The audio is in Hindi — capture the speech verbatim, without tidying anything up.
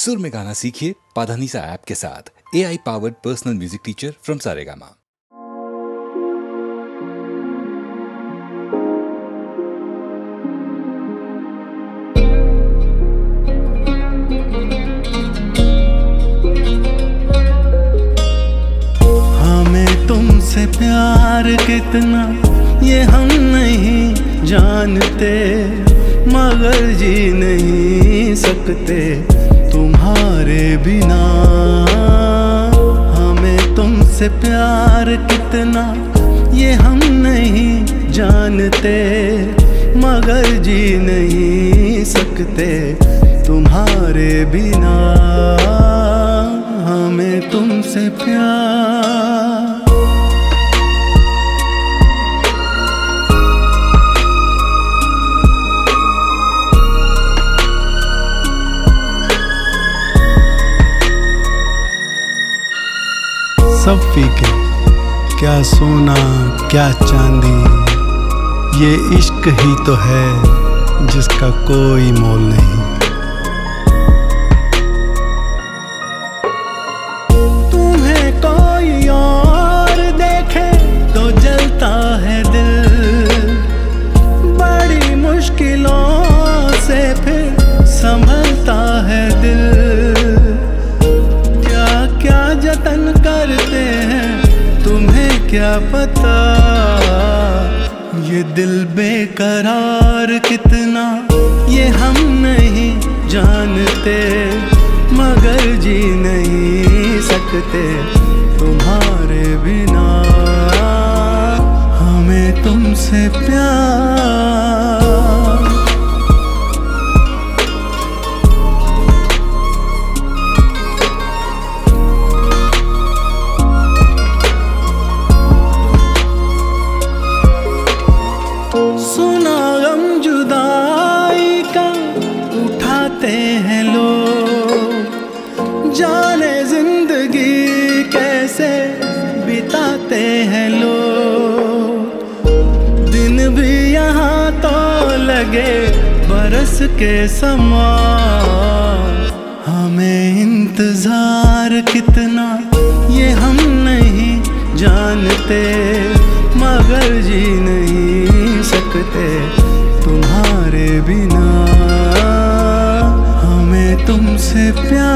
सुर में गाना सीखिए पाधानीसा ऐप के साथ। A I powered personal music teacher from Saregama. हमें तुमसे प्यार कितना ये हम नहीं जानते, मगर जी नहीं सकते तुम्हारे बिना। हमें तुमसे प्यार कितना ये हम नहीं जानते, मगर जी नहीं सकते तुम्हारे बिना। हमें तुमसे प्यार सब फीके, क्या सोना क्या चांदी, ये इश्क ही तो है जिसका कोई मोल नहीं। तुम्हें कोई और देखे तो जलता है दिल, बड़ी मुश्किलों से फिर संभलता है दिल। जतन करते हैं तुम्हें क्या पता, ये दिल बेकरार कितना ये हम नहीं जानते, मगर जी नहीं सकते तुम्हारे बिना। हमें तुमसे प्यार सुना गम जुदाई का उठाते हैं लोग, जाने जिंदगी कैसे बिताते हैं लोग। दिन भी यहाँ तो लगे बरस के समान, हमें इंतजार कितना ये हम नहीं जानते, मगर जी नहीं सकते तुम्हारे बिना। हमें तुमसे प्यार